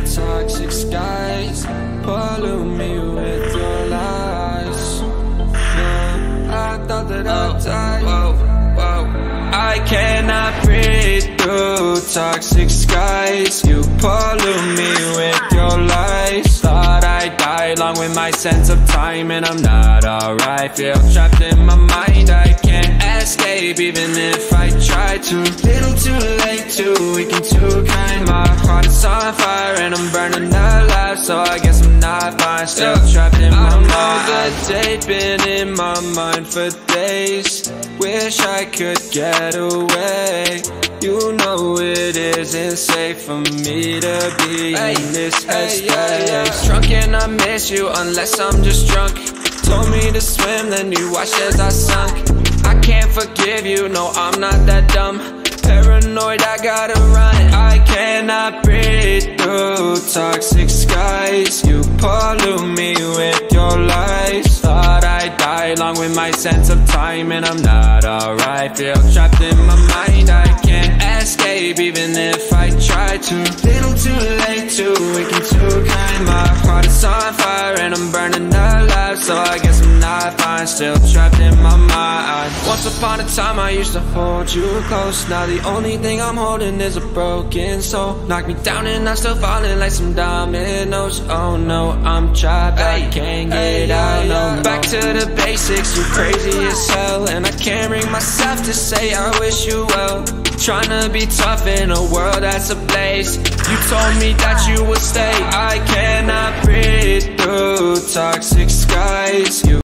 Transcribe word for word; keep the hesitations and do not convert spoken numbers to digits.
toxic skies, pollute me with your lies. Yeah, I thought that I'd die. Whoa, whoa. I cannot breathe through toxic skies. You pollute me with your lies. Thought I'd die along with my sense of time, and I'm not alright. Feel trapped in my mind, I can't escape even if I try to. Little too late, too weak and too kind. My heart is on fire and I'm burning alive, so I guess I'm not fine. Still trapped in my mind. I know that they've been in my mind for days. Wish I could get away. You know it isn't safe for me to be hey, in this headspace. Hey, yeah, yeah. Drunk and I miss you unless I'm just drunk. Told me to swim, then you watched as I sunk. I can't forgive you, no I'm not that dumb. Paranoid, I gotta run. I cannot breathe through toxic skies. You pollute me with your lies. Thought I'd die along with my sense of time, and I'm not alright. Feel trapped in my mind, I can't escape even if I try to. Little too late, too weak and too kind. My heart is on fire and I'm burning alive, so I guess I'm not fine. Still trapped in my mind. Once upon a time I used to hold you close. Now the only thing I'm holding is a broken soul. Knock me down and I'm still falling like some dominoes. Oh no, I'm trapped, I can't get out, no. Back to the basics, you crazy as hell, and I can't bring myself to say I wish you well. Tryna be tough in a world that's ablaze. You told me that you would stay. I cannot breathe through toxic skies. You